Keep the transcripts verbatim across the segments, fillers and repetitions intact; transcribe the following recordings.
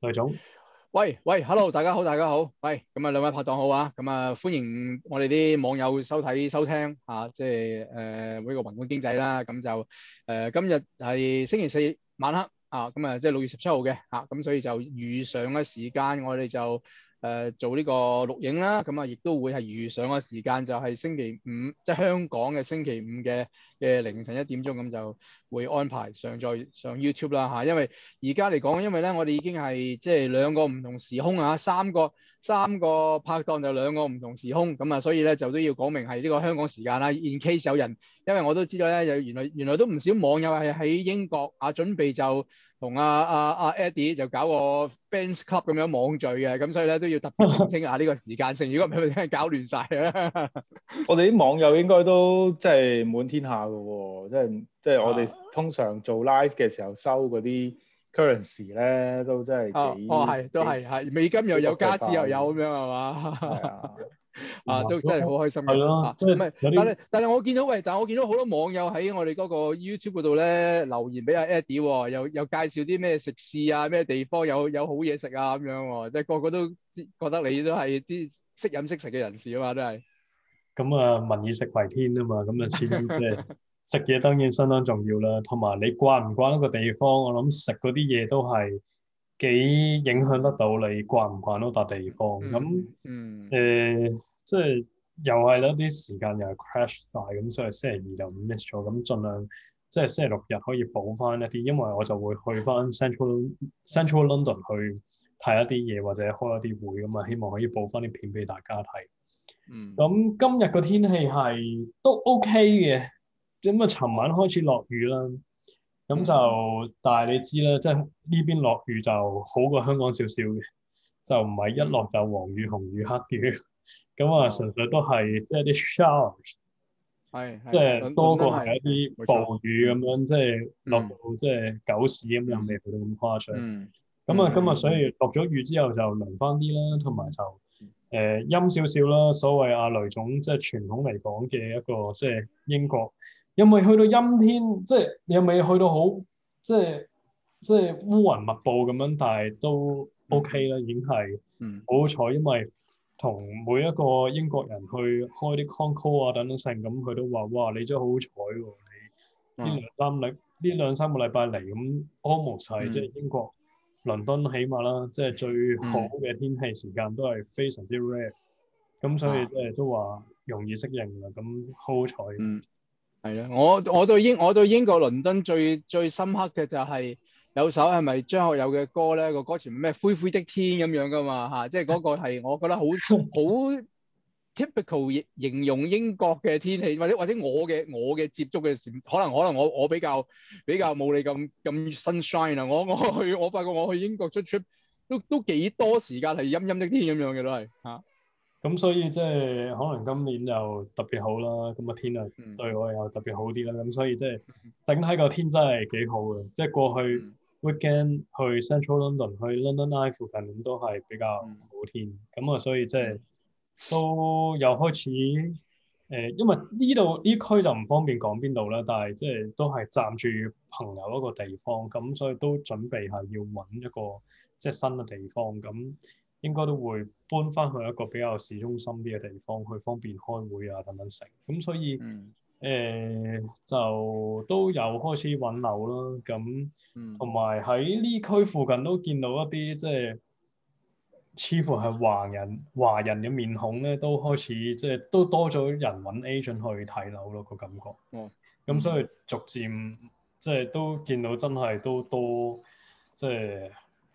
雷總， 喂喂，hello，大家好，大家好，喂，咁啊兩位拍檔好啊，咁啊歡迎我哋啲網友收睇收聽啊，即係誒呢個宏觀經濟啦，咁就誒、呃、今日係星期四晚黑啊，咁啊即係六月十七號嘅嚇，咁、啊、所以就預上嘅時間，我哋就誒、呃、做呢個錄影啦，咁啊亦都會係預上嘅時間就係星期五，即係香港嘅星期五嘅嘅凌晨一點鐘，咁就會安排上載上 YouTube 啦嚇，因為而家嚟講，因為咧我哋已經係即係兩個唔同時空啊，三個三個拍檔就兩個唔同時空，咁啊，所以咧就都要講明係呢個香港時間啦。In case 有人，因為我都知道咧，有原來原來都唔少網友係喺英國啊，準備就同阿阿阿 Eddie 就搞個 fans club 咁樣網聚嘅，咁所以咧都要特別澄清下呢個時間性，如果唔係俾人搞亂晒啊。 我哋啲網友應該都即係滿天下㗎喎，即係即係我哋啊通常做 live 嘅時候收嗰啲 currency 咧，都真係哦哦幾係，都幾係係美金又幾有，加國際化紙又有咁嘅， 樣係嘛？ 係啊， 啊，都真係好開心嘅係咯， 啊！ 即唔係， 係有啲但係但係我見到喂，但係我見到好多網友喺我哋嗰個 YouTube 嗰度咧留言俾阿 Eddie 喎，又又介紹啲咩食肆啊，咩地方有有好嘢食啊咁樣喎，即係個個都知覺得你都係啲識飲識食嘅人士啊嘛，都係。 咁啊，民以食為天啊嘛，咁啊始終即係食嘢當然相當重要啦，同埋你慣唔慣一個地方，我諗食嗰啲嘢都係幾影響得到你慣唔慣嗰笪地方。 嗯咁嗯誒，即係又係啦，啲時間又係 crash 晒，咁所以星期二就 miss 咗，咁盡量即係星期六日可以補翻一啲，因為我就會去翻 Central Central London 去睇一啲嘢或者開一啲會咁啊，希望可以補翻啲片俾大家睇。 嗯咁今日個天氣係都 OK 嘅，咁啊，尋晚開始落雨啦，咁嗯就但係你知啦，即係呢邊落雨就好過香港少少嘅，就唔係一落嗯， 就黃雨、紅雨、黑雨，咁啊純哦， 粹都係即係啲 showers，即係係，倫倫係多過係一敦係係啲冇錯。 暴雨咁嗯樣，即係落到嗯即係狗屎咁又未嗯去到咁誇張。 嗯咁啊，今日所嗯嗯以落咗雨之後就涼翻啲啦，同埋就誒、 嗯呃、陰少少啦。所謂阿雷總即係傳統嚟講嘅一個即係英國，又未去到陰天，即係又未去到好即係即係烏雲密布咁樣，但係都嗯 OK 啦，已經係嗯好好彩，因為同每一個英國人去開啲 con call 啊等等性，咁佢都話：哇，你真係好好彩喎！你呢嗯兩三禮呢兩三個禮拜嚟咁，almost 係即係嗯英國。倫敦起碼啦，即係最好嗯嘅天氣時間都係非常之 rare，咁所以啊即係都話容易適應啦。咁好彩， 嗯。係啦，我我對英我對英國倫敦最最深刻嘅就係有首係咪張學友嘅歌咧？個歌詞咩灰灰的天咁樣噶嘛嚇，即係嗰個係我覺得好好 typical 形形容英國嘅天氣，或者或者我嘅我嘅接觸嘅時，可能可能我我比較比較冇你咁咁 sunshine 啊！我我去我發覺我去英國出 trip 都都幾多時間係陰陰的天咁樣嘅都係嚇。 咁所以即係可能今年又特別好啦。咁個天啊嗯對我又特別好啲啦。咁所以即係整體個天真係幾好嘅。即係過去嗯 weekend 去 Central London 去 London Eye 附近咁都係比較嗯好天。咁啊，所以即係嗯都又開始誒、呃，因為呢度呢區就唔方便講邊度啦，但係即係都係暫住朋友一個地方，咁所以都準備係要揾一個即係新嘅地方，咁應該都會搬翻去一個比較市中心啲嘅地方，去方便開會啊等等成，咁所以誒、 嗯呃、就都有開始揾樓啦，咁嗯同埋喺呢區附近都見到一啲即係。似乎係華人華人嘅面孔咧，都開始即係都多咗人揾 agent 去睇樓咯，個感覺。 哦咁所嗯。 以逐漸即係都見到真係都多即係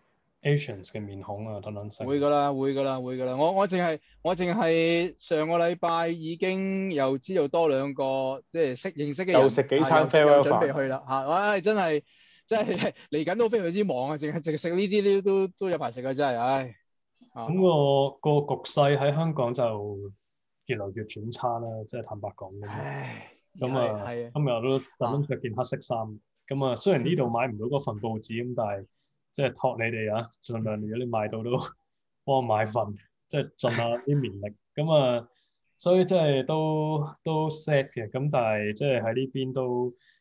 agents 嘅面孔啊等等性。 會噶啦，會噶啦，會噶啦。我我淨係我淨係上個禮拜已經又知道多兩個即係識認識嘅又人啊， 食幾餐又又 farewell 準備飯， 去啦嚇。唉，真係真係嚟緊都非常之忙啊！淨係淨係食呢啲都都都有排食啊！真係唉啊， 咁、個、個局勢喺香港就越嚟越轉差啦，即係坦白講咁。 唉， 咁啊， 係係今日我都特登啊着件黑色衫。咁啊，雖然呢度買唔到嗰份報紙，咁但係即係託你哋啊，盡量如果你買到都幫我買份，即係盡下啲綿力。咁啊，所以即係都都 sad 嘅。咁但係即係喺呢邊都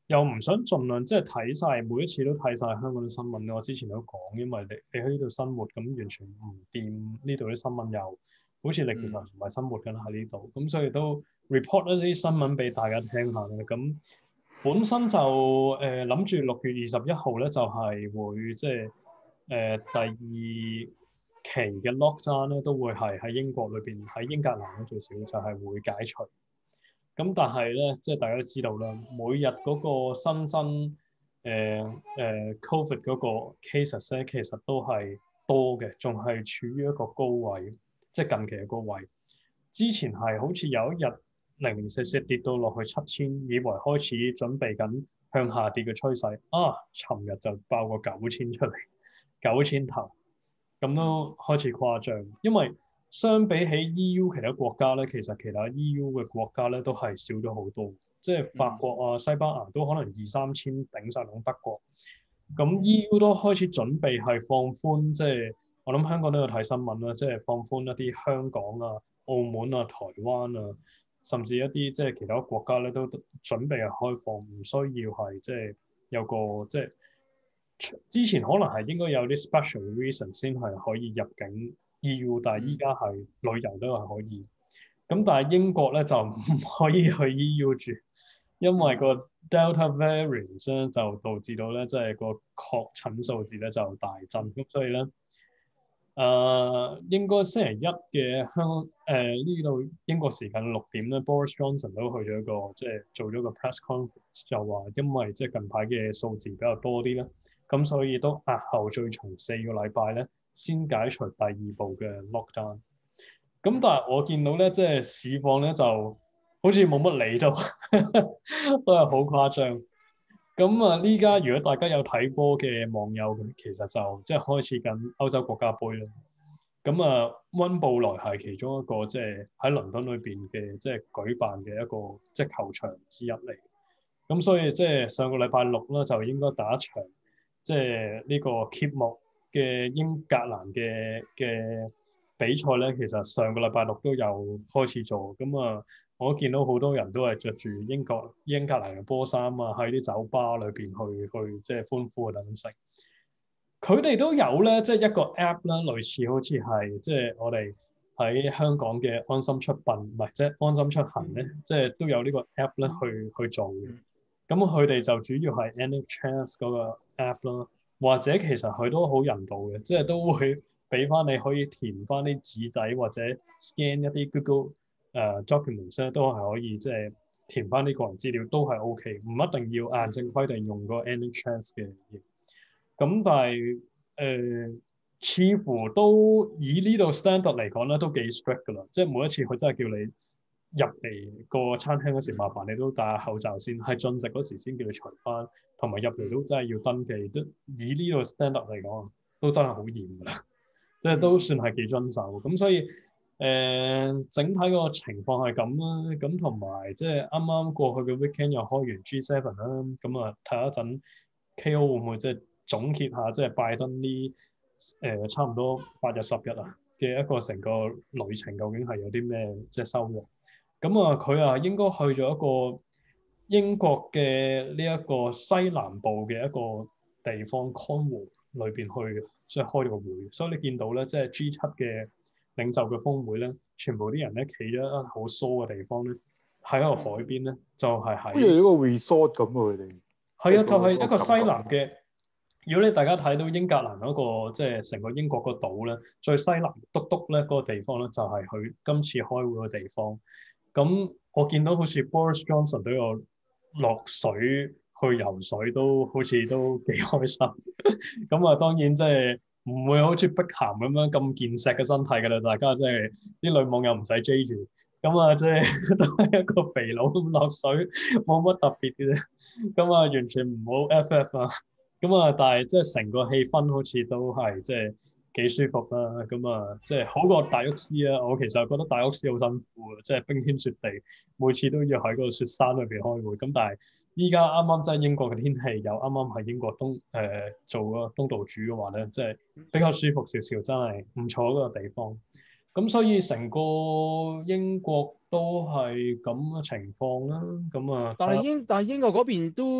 又唔想盡量即係睇晒，每一次都睇晒香港啲新聞。我之前都講，因為你你喺呢度生活，咁完全唔掂呢度啲新聞又好似你其實唔係生活緊喺呢度，咁所以都 report 一啲新聞俾大家聽下嘅。咁本身就誒諗住六月二十一號咧就係、是、會即係誒第二期嘅 lockdown 咧都會係喺英國裏邊喺英格蘭嗰最少就係會解除。咁但係咧，即係大家都知道啦，每日嗰個新增誒誒、呃呃、Covid 嗰個 cases 咧，其實都係多嘅，仲係處於一個高位，即係近期嘅高位。之前係好似有一日零零四四跌到落去七千，以為開始準備緊向下跌嘅趨勢，啊，尋日就爆個九千出嚟，九千頭，咁都開始誇張，因為相比起 E U 其他國家咧，其實其他 E U 嘅國家咧都係少咗好多，即係法國啊、西班牙都可能二三千頂晒兩德國。咁 E U 都開始準備係放寬，即係我諗香港都有睇新聞啦，即係放寬一啲香港啊、澳門啊、台灣啊，甚至一啲即係其他國家咧都準備係開放，唔需要係即係有個即係之前可能係應該有啲 special reason 先係可以入境 E U，但係依家係旅遊都係可以。咁但係英國咧就唔可以去 E U 住，因為個 Delta variant 咧就導致到咧即係個確診數字咧就大增，咁所以咧誒、呃、應該星期一嘅香誒呢度英國時間六點咧 ，Boris Johnson 都去咗一個即係做咗個 press conference，就話因為即係近排嘅數字比較多啲咧，咁所以都押後最長四個禮拜咧先解除第二步嘅 lockdown。咁但係我見到咧，即係市況咧就好似冇乜理到，都係好誇張。咁啊，呢家如果大家有睇波嘅網友，其實就即係開始緊歐洲國家杯啦。咁啊，溫布萊係其中一個即係喺倫敦裏邊嘅即係舉辦嘅一個即係球場之一嚟。咁所以即係上個禮拜六啦，就應該打一場即係呢個揭幕嘅英格蘭嘅嘅比賽咧，其實上個禮拜六都有開始做。咁啊，我見到好多人都係着住英國英格蘭嘅波衫啊，喺啲酒吧裏邊去去即係歡呼啊等等。佢哋都有咧，即係一個 app 啦，類似好似係即係我哋喺香港嘅安心出行，唔係即係安心出行咧，即係都有呢個 app 咧去去做嘅。咁佢哋就主要係 N H S 嗰個 app 啦，或者其實佢都好人道嘅，即係都會俾翻你可以填翻啲紙仔或者 scan 一啲 Google 誒 documents 咧，都係可以即係填翻啲個人資料，都係 OK，唔一定要硬性規定用個 N H S 嘅嘢。咁但係誒、呃，似乎都以呢度 standard 嚟講咧，都幾 strict 噶啦，即係每一次佢真係叫你入嚟個餐廳嗰時，麻煩你都戴下口罩先，係進食嗰時先叫你除翻，同埋入嚟都真係要登記。都以呢個 standard 嚟講，都真係好嚴噶啦，即係都算係幾遵守。咁所以誒、呃，整體個情況係咁啦。咁同埋即係啱啱過去嘅 weekend 又開完 G seven 啦，咁啊睇一陣 K O 會唔會即係總結下即係拜登呢誒差唔多八日十日啊嘅一個成個旅程，究竟係有啲咩即係收穫？咁啊，佢啊應該去咗一個英國嘅呢一個西南部嘅一個地方 Cornwall 裏邊去，即係開咗個會。所以你見到咧，即係 G 七嘅領袖嘅峰會咧，全部啲人咧企咗一好疏嘅地方咧，喺一個海邊咧，就係喺好似一個 resort 咁喎，佢哋係啊，就係一個西南嘅。如果你大家睇到英格蘭嗰個即係成個英國個島咧，最西南篤篤咧嗰個地方咧，就係佢今次開會嘅地方。咁我見到好似 Boris Johnson 都有落水去游水，都好似都幾開心。咁啊，當然即係唔會好似碧咸咁樣咁健碩嘅身體㗎啦，大家即係啲女網友唔使追住。咁啊，即係都係一個肥佬咁落水，冇乜特別嘅啫。咁啊，完全唔好 F F 啊。咁啊，但係即係成個氣氛好似都係即係幾舒服啦。咁啊，即係好過大屋師啊。我其實覺得大屋師好辛苦啊，即係冰天雪地，每次都要喺嗰個雪山裏邊開會。咁但係依家啱啱即係英國嘅天氣，又啱啱喺英國東誒、呃、做個東道主嘅話咧，即係比較舒服少少，真係唔錯嗰個地方。咁所以成個英國都係咁嘅情況啦。咁啊， 但係英但係英國嗰邊都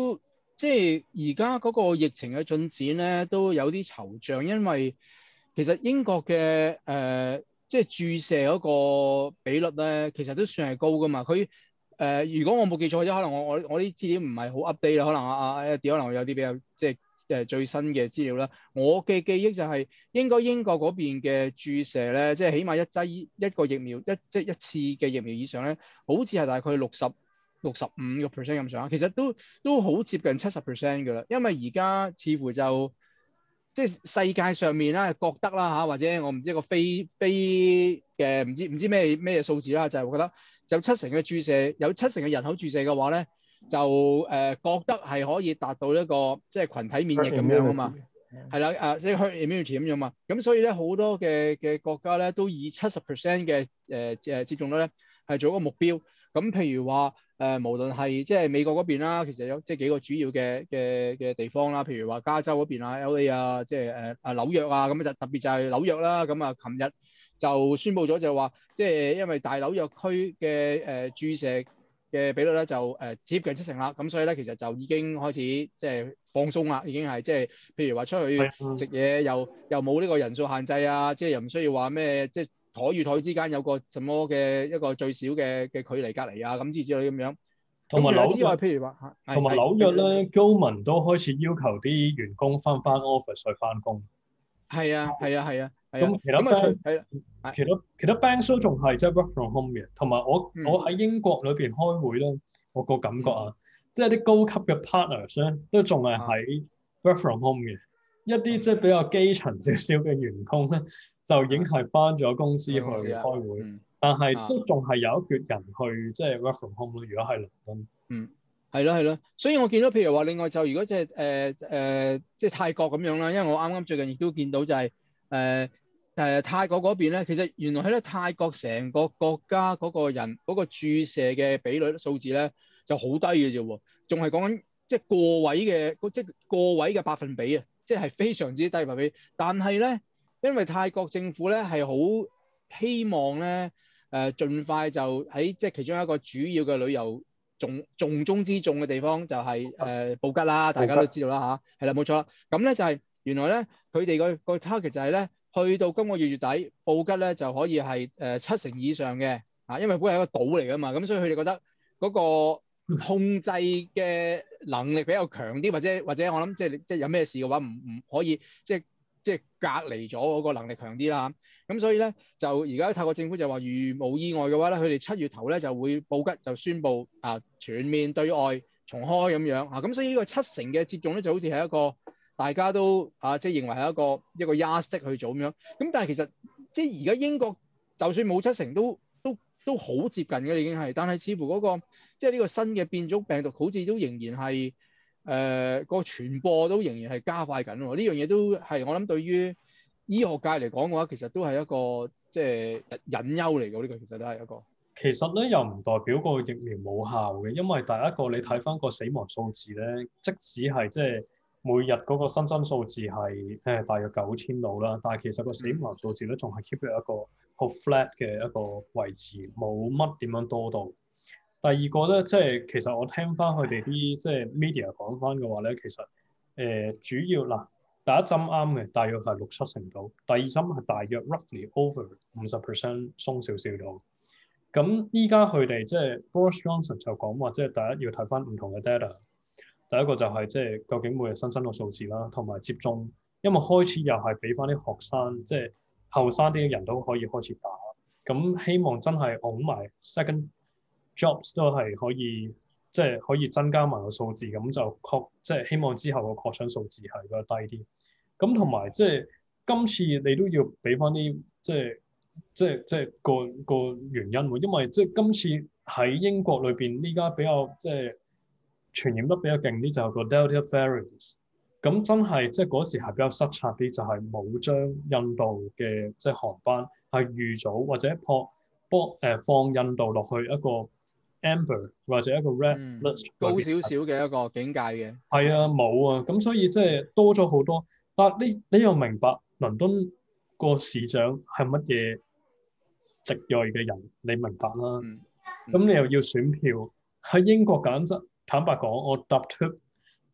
即係而家嗰個疫情嘅進展咧，都有啲惆悵，因為其實英國嘅誒、呃、即係注射嗰個比率咧，其實都算係高噶嘛。佢誒、呃、如果我冇記錯，或者可能我我我啲資料唔係好 update 啦，可能啊啊 Eddie 可能有啲比較即係誒最新嘅資料啦。我嘅記憶就係、是、應該英國嗰邊嘅注射咧，即係起碼一劑一個疫苗一即係一次嘅疫苗以上咧，好似係大概六十六十五個 percent 咁上下，其實都都好接近七十 percent 㗎啦。因為而家似乎就即係世界上面啦，覺得啦嚇，或者我唔知一個非非嘅唔知唔知咩咩數字啦，就係、是、我覺得有七成嘅注射，有七成嘅人口注射嘅話咧，就誒、呃、覺得係可以達到一個即係群體免疫咁樣啊嘛，係啦誒，即係 herd immunity 咁樣嘛。咁所以咧好多嘅嘅國家咧都以七十 percent 嘅誒誒接種率咧係做一個目標。咁譬如話誒、呃，無論係即係美國嗰邊啦，其實有即係幾個主要嘅嘅嘅地方啦，譬如話加州嗰邊啊、L A 啊，即係誒啊紐約啊，咁就特別就係紐約啦。咁啊，琴日就宣布咗就話，即係因為大紐約區嘅誒、呃、注射嘅比率咧就誒、呃、接近七成啦，咁所以咧其實就已經開始即係放鬆啦，已經係即係譬如話出去食嘢又又冇呢個人數限制啊，即係又唔需要話咩即係。台與台之間有個什麼嘅一個最少嘅嘅距離隔離啊，咁之之類咁樣。 同埋紐之外， 約， 譬如話， 同埋紐約咧，居民都開始要求啲員工翻返 office 去翻工。 係啊，係啊，係啊，係啊。 咁其他 bank 係啊，其他其他 bank 都仲係即係 work from home 嘅。同埋我、嗯、我喺英國裏邊開會咧，我個感覺啊，嗯、即係啲高級嘅 partners 咧，都仲係喺 work from home 嘅。一啲即係比較基層少少嘅員工咧，就已經係翻咗公司去開會，嗯、但係都仲係有一橛人去即係 work from home 咯。如果係倫敦， 嗯，係咯係咯，所以我見到譬如話，另外就如果即係誒誒，即係泰國咁樣啦，因為我啱啱最近亦都見到就係誒誒泰國嗰邊咧，其實原來喺咧泰國成個國家嗰個人嗰、嗰個注射嘅比率數字咧就好低嘅啫喎，仲係講緊即係個位嘅即係個位嘅百分比啊！即係非常之低百分比，但係咧，因為泰國政府咧係好希望咧，誒、呃，盡快就喺即係其中一個主要嘅旅遊重重中之重嘅地方就係、是、誒、呃、布吉啦，大家都知道啦吓，係啦冇錯啦。咁咧就係、是、原來咧，佢哋個個 target 就係咧，去到今個月月底，布吉咧就可以係誒、呃、七成以上嘅啊，因為布吉係一個島嚟噶嘛，咁所以佢哋覺得嗰、那個。控制嘅能力比較強啲，或者或者我諗即係即係有咩事嘅話，唔唔可以即係即係隔離咗嗰個能力強啲啦。咁所以咧就而家泰國政府就話，如無意外嘅話咧，佢哋七月頭咧就會布吉就宣布啊全面對外重開咁樣啊。咁所以呢個七成嘅接種咧就好似係一個大家都啊即係認為係一個一個 yardstick 去做咁樣。咁但係其實即係而家英國就算冇七成都都都好接近嘅已經係，但係似乎嗰個。即係呢個新嘅變種病毒，好似都仍然係誒個傳播都仍然係加快緊喎。呢樣嘢都係我諗對於醫學界嚟講嘅話，其實都係一個即係隱憂嚟嘅。呢個其實都係一個。 其實咧又唔代表個疫苗冇效嘅，因為第一個你睇翻個死亡數字咧，即使係即係每日嗰個新增數字係誒大約九千度啦，但係其實個死亡數字咧仲係 keep 住一個好 flat 嘅一個位置，冇乜點樣多到。第二個咧，即係其實我聽翻佢哋啲即係 media 講翻嘅話咧，其實誒、呃、主要嗱第一針啱嘅，大約係六七成度；第二針係大約 roughly over 五十 percent 鬆少少度。咁依家佢哋即係 Boris Johnson 就講話，即係第一要睇翻唔同嘅 data。第一個就係即係究竟每日新增個數字啦，同埋接種，因為開始又係俾翻啲學生，即係後生啲嘅人都可以開始打。咁希望真係按埋 second jobs 都係可以，即係可以增加埋個數字，咁就確即係希望之後個確診數字係比較低啲。咁同埋即係今次你都要俾翻啲即係即係即係個個原因喎，因為即係今次喺英國裏邊呢家比較即係傳染得比較勁啲就係個 Delta variant。咁真係即係嗰時係比較失策啲，就係冇將印度嘅即係航班係預早或者撲幫誒放印度落去一個 amber 或者一個 red list、嗯、 高少少嘅一個警戒嘅。 係啊，冇啊，咁所以即係多咗好多。但係你你又明白倫敦個市長係乜嘢籍裔嘅人？你明白啦。咁、嗯嗯、你又要選票喺英國簡直坦白講，我搭 trip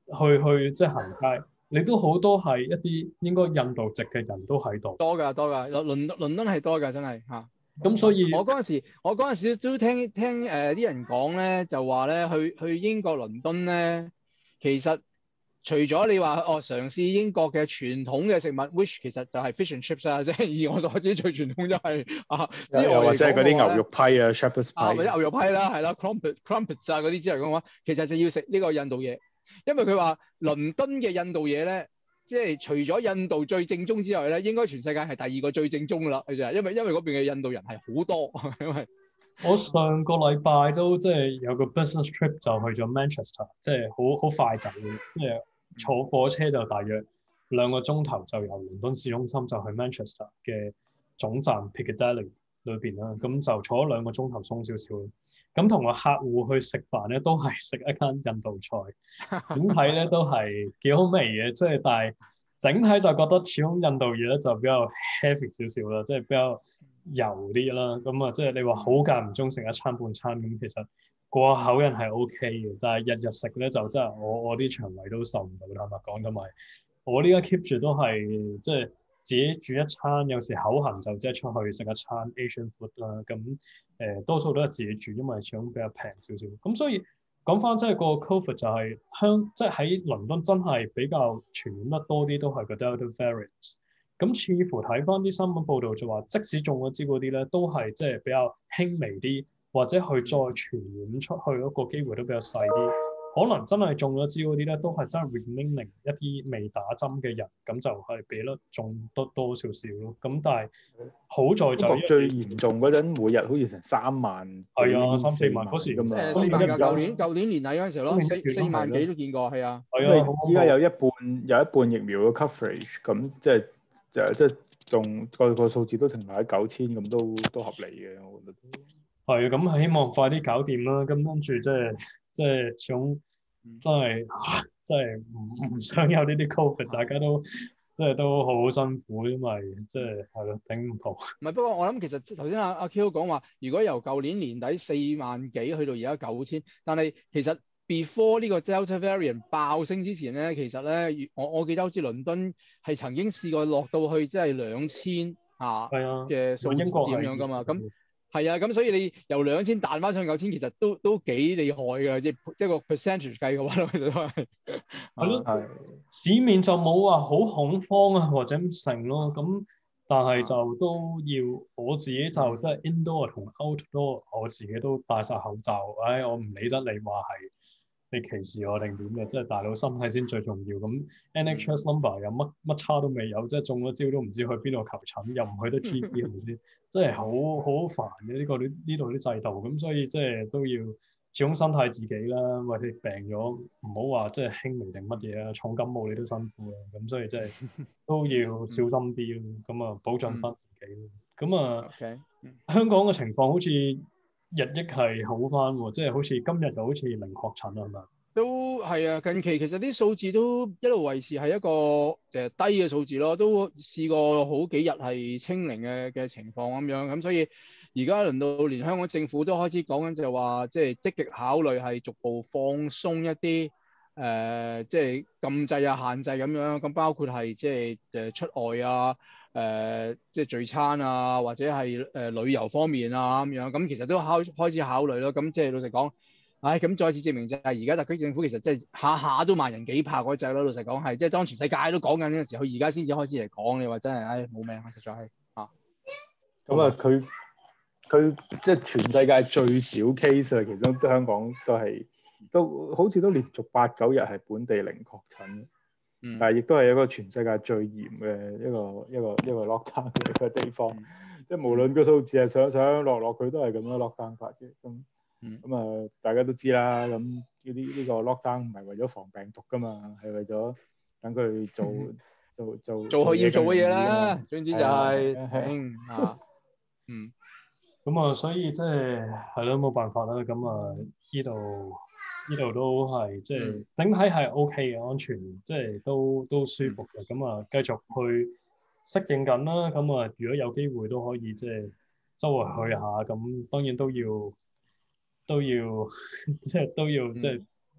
去去即係行街，你都好多係一啲應該印度籍嘅人都喺度。 多㗎多㗎，倫倫敦係多㗎，真係嚇。 咁所以我嗰陣時，我嗰陣時都聽聽誒啲、呃、人講咧，就話咧去去英國倫敦咧，其實除咗你話哦嘗試英國嘅傳統嘅食物 ，which 其實就係 fish and chips 啊，即係以我所知最傳統就係、是、啊之外又或者係嗰啲牛肉批啊 ，shepherd's pie 啊或者牛肉批啦，係啦 crumpet crumpets 啊嗰啲之類嘅話，其實就要食呢個印度嘢，因為佢話倫敦嘅印度嘢咧。即係除咗印度最正宗之外咧，應該全世界係第二個最正宗㗎啦，佢就係因為因為嗰邊嘅印度人係好多，因為我上個禮拜都即係有個 business trip 就去咗 Manchester，即係好好快就，即係坐火車就大約兩個鐘頭就由倫敦市中心就去 Manchester 嘅總站 Piccadilly 裏邊啦，咁就坐咗兩個鐘頭鬆少少。咁同個客戶去食飯咧，都係食一間印度菜，點睇咧都係幾好味嘅，即係但係整體就覺得始終印度嘢咧就比較 heavy 少少啦，即係比較油啲啦。咁啊，即係你話好間唔中食一餐半餐咁，其實過口癮係 OK 嘅，但係日日食咧就真係我我啲腸胃都受唔到，坦白講。同埋我呢家 keep 住都係即係自己煮一餐，有時口痕就即係出去食一餐 Asian food 啦。咁誒、呃、多數都係自己煮，因為始終比較平少少。咁所以講翻即係個 COVID 就係香，即係喺倫敦真係比較傳染得多啲，都係個 Delta variants。咁似乎睇翻啲新聞報道就話，即使中咗招嗰啲咧，都係即係比較輕微啲，或者佢再傳染出去嗰個機會都比較細啲。可能真係中咗招嗰啲咧，都係真係 remaining 一啲未打針嘅人，咁就係比率中得多少少咯。咁但係好在就英國最嚴重嗰陣，每日好似成三萬， 係啊，三四萬嗰時咁啊， 誒四萬㗎，舊年舊年年底嗰陣時咯，四四萬幾都見過，係啊。 因為依家有一半有一半疫苗嘅 coverage，咁即係就即係仲個個數字都停留喺九千，咁都都合理嘅，我覺得。 係啊，咁希望快啲搞掂啦。咁跟住即係即係想真係真係唔唔想有呢啲 COVID，大家都即係都好辛苦，因為即係係咯頂唔到。 唔係，不過我諗其實頭先阿阿 Q 講話，如果由舊年年底四萬幾去到而家九千，但係其實 before 呢個 Delta variant 爆升之前咧，其實咧我我記得好似倫敦係曾經試過落到去即係兩千啊嘅數字咁樣噶嘛，咁。係啊，咁所以你由兩千彈翻上九千，其實都都幾厲害㗎，即係即係個 percentage 計嘅話，其實都係係咯。市面就冇話好恐慌啊，或者成咯。咁但係就都要我自己就即係 indoor 同 outdoor，我自己都戴晒口罩。唉，我唔理得你話係你歧視我定點嘅，即係大佬身體先最重要。咁 N H S number 又乜乜差都未有，即係中咗招都唔知去邊度求診，又唔去得 G P 係咪先？即係好好煩嘅呢個呢呢度啲制度。咁所以即係都要始終身體自己啦，或者病咗唔好話即係輕微定乜嘢啊，重感冒你都辛苦啦。咁所以即係都要小心啲咯。咁啊保障翻自己咯。咁啊 Okay. 香港嘅情況好似日益係好翻喎，即係好似今日就好似零確診啊，係嘛？ 都係啊，近期其實啲數字都一路維持係一個誒低嘅數字咯，都試過好幾日係清零嘅嘅情況咁樣，咁所以而家輪到連香港政府都開始講緊就係話，即係積極考慮係逐步放鬆一啲誒，即係禁制啊、限制咁樣，咁包括係即係誒出外啊。誒、呃，即係聚餐啊，或者係誒、呃、旅遊方面啊咁樣，咁其實都考開始考慮咯。咁即係老實講，唉，咁再次證明就係而家特區政府其實即係下下都萬人幾拍嗰隻咯。老實講係，即係當全世界都講緊嘅時候，佢而家先至開始嚟講，你話真係唉冇命啊，實在係啊。 咁啊，佢佢即係全世界最少 case 啊，其中香港都係都好似都連續八九日係本地零確診。 嗯、 但係亦都係一個全世界最嚴嘅一個一個一個 lockdown 嘅一個地方，嗯、即係無論個數字係上上落落，佢都係咁樣 lockdown 法嘅。咁咁啊，大家都知啦。咁呢啲呢個 lockdown 唔係為咗防病毒㗎嘛，係為咗等佢做、嗯、做做做佢要做嘅嘢啦。總之就係、是、啊， 嗯，咁啊，所以即係係咯，冇辦法啦。咁啊，呢度。呢度都係即係整體係 O K 嘅，安全即係都都舒服嘅。咁啊，繼續去適應緊啦。咁啊，如果有機會都可以即係周圍去下。咁當然都要都要即係都要即係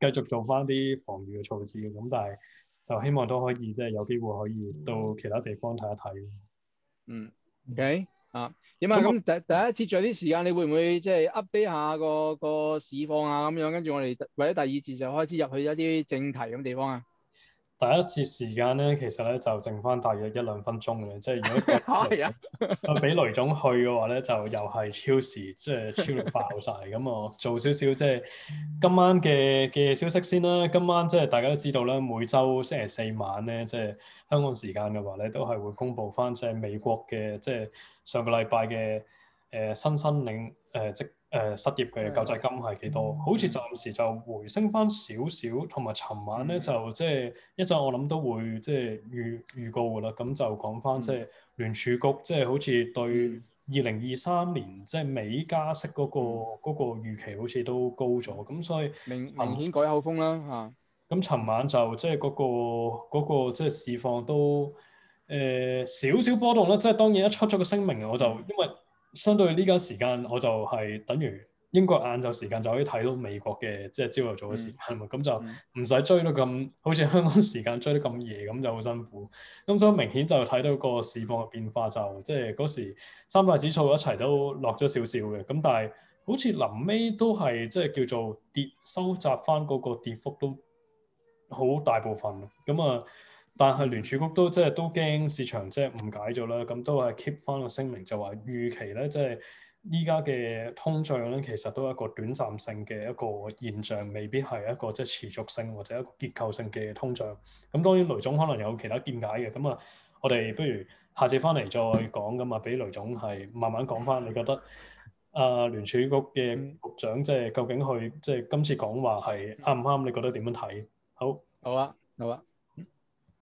繼續做翻啲防禦嘅措施嘅。咁但係就希望都可以即係有機會可以到其他地方睇一睇。 嗯 ，OK 啊，點啊？咁第第一次仲有啲時間，你會唔會即係 update 下個個市況啊咁樣？跟住我哋或者第二節就開始入去一啲正題咁地方啊？ 第一節時間咧，其實咧就剩翻大約一兩分鐘嘅，即係如果係啊， 俾雷總去嘅話咧，就又係超時，即係超到爆晒。咁我做少少即係今晚嘅嘅消息先啦。今晚即係大家都知道啦，每週星期四晚咧，即係香港時間嘅話咧，都係會公布翻即係美國嘅即係上個禮拜嘅誒新申領誒即。誒、呃、失業嘅救濟金係幾多？好似暫時就回升翻少少，同埋尋晚咧就即係一陣我諗都會即係預預告㗎啦。咁就講翻即係聯儲局即係好似對二零二三年即係美加息嗰、嗰個嗰、嗯、個預期好似都高咗，咁所以明明顯改口風啦嚇。 咁尋晚就即係嗰個嗰、嗰個即係市況都誒少少波動啦。即係當然一出咗個聲明，我就因為相對呢間時間，我就係等於英國晏晝時間就可以睇到美國嘅即係朝頭早嘅時間嘛，咁、嗯、就唔使追到咁好似香港時間追得咁夜，咁就好辛苦。咁所以明顯就睇到個市況嘅變化就，就即係嗰時三大指數一齊都落咗少少嘅，咁但係好似臨尾都係即係叫做跌收窄翻嗰個跌幅都好大部分。咁啊〜但係聯儲局都即係都驚市場即係誤解咗啦，咁都係 keep 翻個聲明，就話預期咧即係依家嘅通脹咧，其實都係一個短暫性嘅一個現象，未必係一個即係持續性或者一個結構性嘅通脹。咁當然雷總可能有其他見解嘅，咁啊我哋不如下次翻嚟再講咁啊，俾雷總係慢慢講翻，你覺得啊聯儲局嘅局長即係究竟佢即係今次講話係啱唔啱？你覺得點樣睇？好， 好啊，好啊。